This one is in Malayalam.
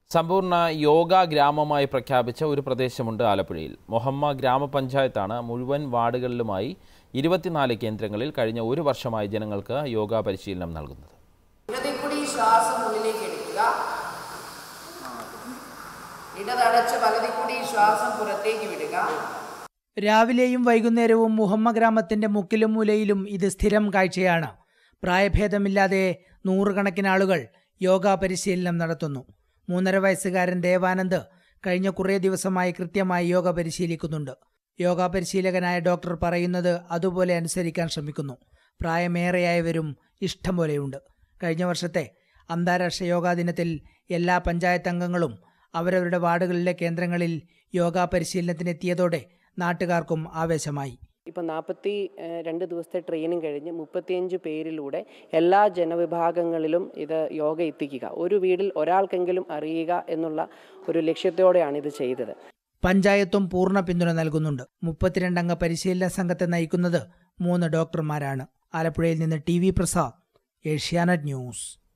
സമ്പൂർണ്ണ യോഗ ഗ്രാമമായി പ്രഖ്യാപിച്ച ഒരു പ്രദേശമുണ്ട് ആലപ്പുഴയിൽ. മൊഹമ്മ ഗ്രാമപഞ്ചായത്താണ് മുഴുവൻ വാർഡുകളിലുമായി 24 കേന്ദ്രങ്ങളിൽ കഴിഞ്ഞ ഒരു വർഷമായി ജനങ്ങൾക്ക് യോഗ പരിശീലനം നൽകുന്നത്. രാവിലെയും വൈകുന്നേരവും മുഹമ്മ ഗ്രാമത്തിന്റെ മുക്കിലും മൂലയിലും ഇത് സ്ഥിരം കാഴ്ചയാണ്. പ്രായഭേദമില്ലാതെ നൂറുകണക്കിന് ആളുകൾ യോഗ പരിശീലനം നടത്തുന്നു. 3.5 വയസ്സുകാരൻ ദേവാനന്ദ് കഴിഞ്ഞ കുറേ ദിവസമായി കൃത്യമായി യോഗ പരിശീലിക്കുന്നുണ്ട്. യോഗ പരിശീലകനായ ഡോക്ടർ പറയുന്നത് അതുപോലെ അനുസരിക്കാൻ ശ്രമിക്കുന്നു. പ്രായമേറെയായവരും ഇഷ്ടം പോലെയുണ്ട്. കഴിഞ്ഞ വർഷത്തെ അന്താരാഷ്ട്ര യോഗാ ദിനത്തിൽ എല്ലാ പഞ്ചായത്ത് അംഗങ്ങളും അവരവരുടെ വാർഡുകളിലെ കേന്ദ്രങ്ങളിൽ യോഗ പരിശീലനത്തിനെത്തിയതോടെ നാട്ടുകാർക്കും ആവേശമായി. ഇപ്പോൾ 42 ദിവസത്തെ ട്രെയിനിങ് കഴിഞ്ഞ് 35 പേരിലൂടെ എല്ലാ ജനവിഭാഗങ്ങളിലും ഇത് യോഗ എത്തിക്കുക, ഒരു വീട്ടിൽ ഒരാൾക്കെങ്കിലും അറിയുക എന്നുള്ള ഒരു ലക്ഷ്യത്തോടെയാണ് ഇത് ചെയ്തത്. പഞ്ചായത്തും പൂർണ്ണ പിന്തുണ നൽകുന്നുണ്ട്. 32 അംഗ പരിശീലന സംഘത്തെ നയിക്കുന്നത് 3 ഡോക്ടർമാരാണ്. ആലപ്പുഴയിൽ നിന്ന് TV പ്രസാദ്, ഏഷ്യാനെറ്റ് ന്യൂസ്.